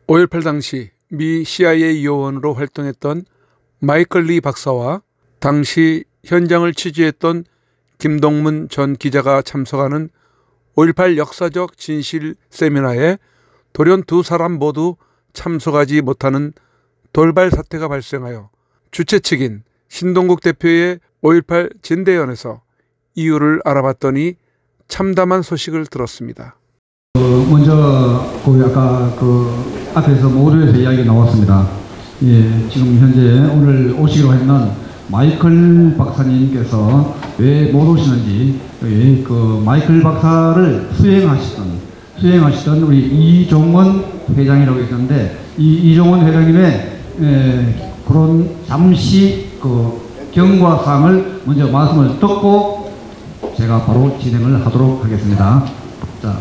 5.18 당시 미 CIA 요원으로 활동했던 마이클 리 박사와 당시 현장을 취재했던 김동문 전 기자가 참석하는 5.18 역사적 진실 세미나에 돌연 두 사람 모두 참석하지 못하는 돌발 사태가 발생하여 주최 측인 신동국 대표의 5.18 진대연에서 이유를 알아봤더니 참담한 소식을 들었습니다. 먼저 아까 앞에서 모두에서 이야기 나왔습니다. 예, 지금 현재 오늘 오시기로 했는 마이클 박사님께서 왜 못 오시는지 마이클 박사를 수행하시던 우리 이종원 회장이라고 있었는데 이 이종원 회장님의 그런 잠시 경과사항을 먼저 말씀을 듣고 제가 바로 진행을 하도록 하겠습니다. 자,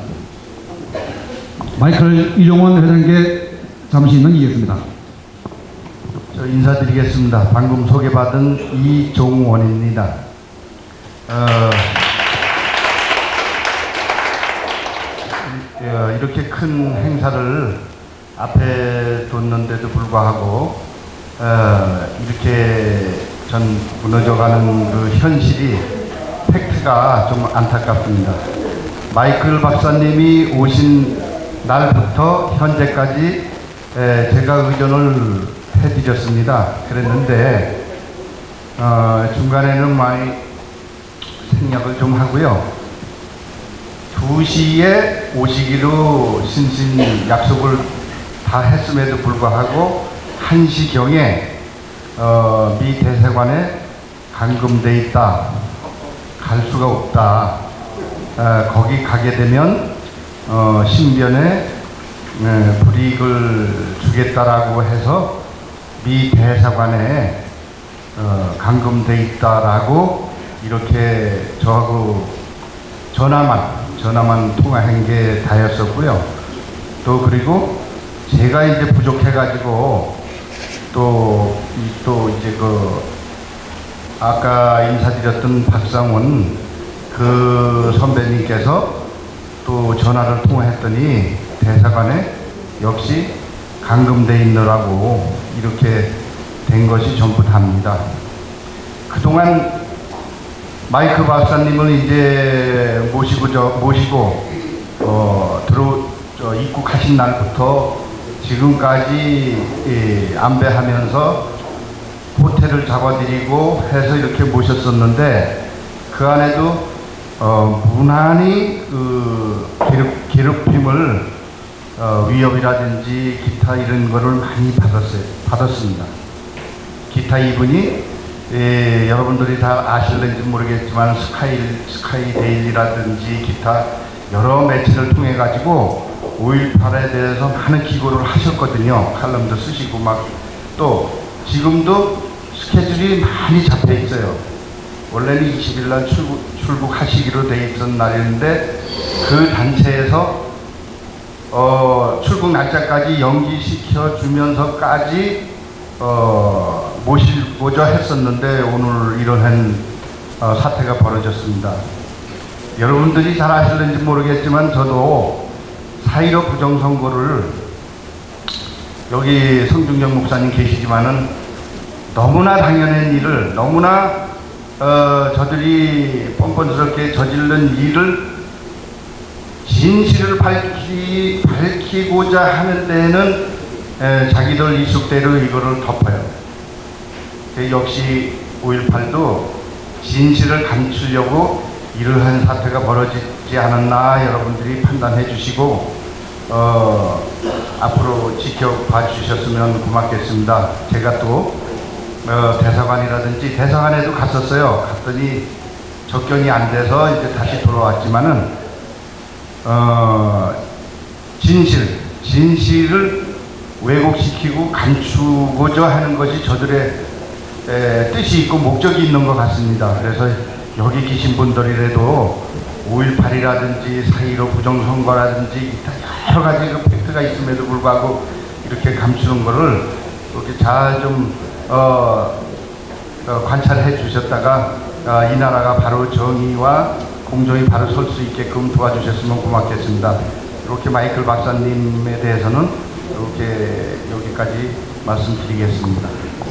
마이클 이종원 회장님께 잠시 넘기겠습니다. 저 인사드리겠습니다. 방금 소개받은 이종원입니다. 이렇게 큰 행사를 앞에 뒀는데도 불구하고 이렇게 전 무너져가는 그 현실이 팩트가 좀 안타깝습니다. 마이클 박사님이 오신 날부터 현재까지 제가 의전을 해드렸습니다. 그랬는데 중간에는 많이 생략을 좀 하고요. 2시에 오시기로 신신 약속을 다 했음에도 불구하고 1시경에 미 대사관에 감금돼 있다, 갈 수가 없다, 거기 가게 되면 신변에 불이익을 주겠다라고 해서 미 대사관에 감금돼 있다라고 이렇게 저하고 전화만 통화한 게 다였었고요. 또 그리고 제가 이제 부족해가지고 또 이제 아까 인사드렸던 박상훈 그 선배님께서 또 전화를 통화했더니 대사관에 역시 감금돼 있느라고 이렇게 된 것이 전부 답니다. 그동안 마이크 박사님을 이제 모시고 입국하신 날부터 지금까지 안배하면서 호텔을 잡아드리고 해서 이렇게 모셨었는데 그 안에도 무난히 괴롭힘을 위협이라든지 기타 이런 거를 많이 받았습니다. 기타 이분이 여러분들이 다 아실는지 모르겠지만 스카이 데일리라든지 기타 여러 매체를 통해 가지고 5.18에 대해서 많은 기고를 하셨거든요. 칼럼도 쓰시고 또 지금도 스케줄이 많이 잡혀 있어요. 원래는 20일 날 출국하시기로 돼 있던 날이었는데 그 단체에서 출국 날짜까지 연기시켜 주면서까지 모시고자 했었는데 오늘 이러한 사태가 벌어졌습니다. 여러분들이 잘 아실는지 모르겠지만 저도 4.15 부정선거를 여기 성중정 목사님 계시지만은 너무나 당연한 일을 너무나 저들이 뻔뻔스럽게 저지른 일을 진실을 밝히고자 하는 데에는 자기들 이숙대로 이거를 덮어요. 역시 5.18도 진실을 감추려고 이러한 사태가 벌어지지 않았나 여러분들이 판단해 주시고 앞으로 지켜봐 주셨으면 고맙겠습니다. 제가 또 대사관이라든지 대사관에도 갔었어요. 갔더니 접견이 안 돼서 이제 다시 돌아왔지만은 진실을 왜곡시키고 감추고자 하는 것이 저들의 뜻이 있고 목적이 있는 것 같습니다. 그래서 여기 계신 분들이라도 5.18이라든지 4.15 부정선거라든지 여러 가지 그 팩트가 있음에도 불구하고 이렇게 감추는 거를 이렇게 잘 좀 관찰해 주셨다가 이 나라가 바로 정의와 공정이 바로 설 수 있게끔 도와주셨으면 고맙겠습니다. 이렇게 마이클 박사님에 대해서는 이렇게 여기까지 말씀드리겠습니다.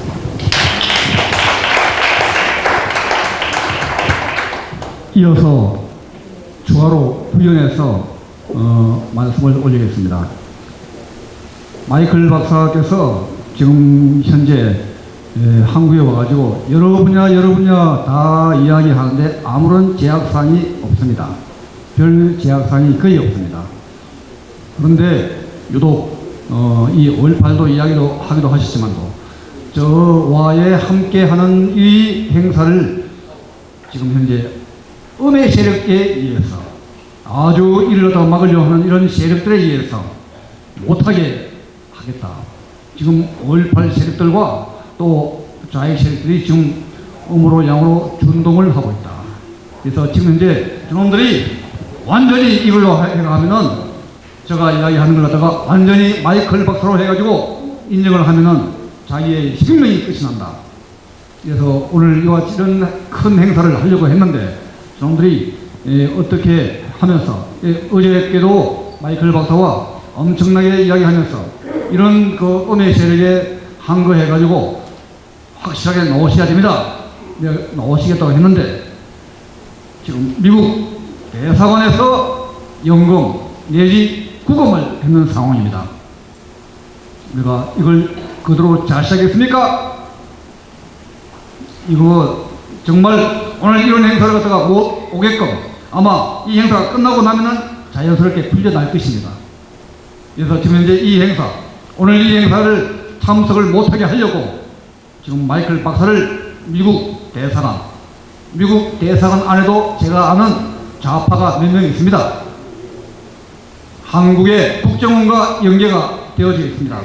이어서 추가로 부연해서 말씀을 올리겠습니다. 마이클 박사께서 지금 현재 한국에 와가지고 여러 분야 다 이야기하는데 아무런 제약사항이 없습니다. 별 제약사항이 거의 없습니다. 그런데 유독 이 5.18도 이야기도 하기도 하셨지만도 저와의 함께하는 이 행사를 지금 현재 음의 세력에 의해서 아주 이를 갖다가 막으려고 하는 이런 세력들에 의해서 못하게 하겠다. 지금 5.18 세력들과 또 좌익 세력들이 지금 음으로 양으로 준동을 하고 있다. 그래서 지금 현재 저놈들이 완전히 이걸로 해가면은 제가 이야기하는 걸 갖다가 완전히 마이클 박사로 해가지고 인정을 하면은 자기의 생명이 끝이 난다. 그래서 오늘 이와 이런 큰 행사를 하려고 했는데 저놈들이 어떻게 하면서 어저께도 마이클 박사와 엄청나게 이야기하면서 이런 그 음의 세력에 항거해가지고 확실하게 나오셔야 됩니다. 나오시겠다고 했는데 지금 미국 대사관에서 연금 내지 구금을 했는 상황입니다. 내가 이걸 그대로 잘 시작했습니까? 이거 정말 오늘 이런 행사를 갖다가 못 오게끔 아마 이 행사가 끝나고 나면은 자연스럽게 풀려날 것입니다. 그래서 지금 현재 이 행사, 오늘 이 행사를 참석을 못하게 하려고 지금 마이클 박사를 미국 대사관 안에도 제가 아는 좌파가 몇 명 있습니다. 한국의 국정원과 연계가 되어져 있습니다.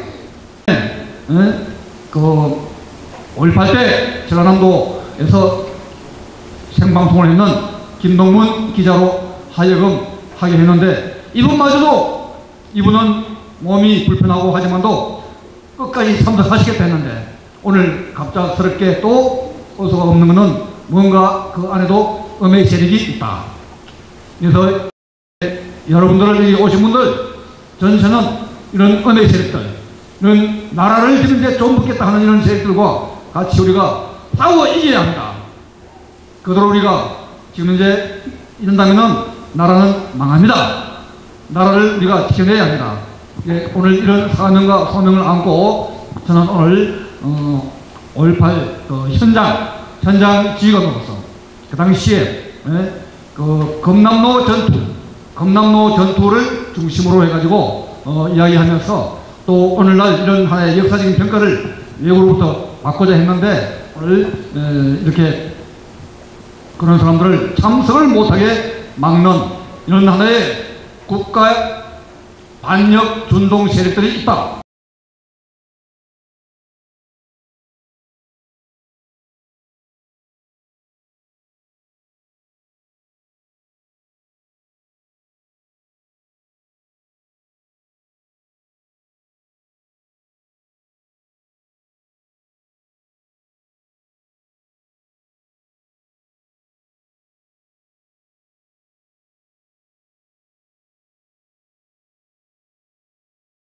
그 5.18 때 전라남도에서 생방송을 했는 김동문 기자로 하여금 하게 했는데 이분은 몸이 불편하고 하지만도 끝까지 참석하시겠다 했는데 오늘 갑작스럽게 또 어서가 없는 것은 뭔가 그 안에도 음의 세력이 있다. 그래서 여러분들 여기 오신 분들 전체는 이런 음의 세력들, 이런 나라를 지금 이제 좀 붙겠다 하는 이런 세력들과 같이 우리가 싸워 이겨야 합니다. 그대로 우리가 지금 이제 이런다면은 나라는 망합니다. 나라를 우리가 지켜내야 합니다. 오늘 이런 사명과 소명을 안고 저는 오늘 5.18 현장 지휘관으로서 그 당시에 그 검남로 전투를 중심으로 해가지고 이야기하면서 또 오늘날 이런 하나의 역사적인 평가를 외국으로부터 받고자 했는데 오늘 이렇게 그런 사람들을 참석을 못하게 막는 이런 하나의 국가 반역 준동 세력들이 있다.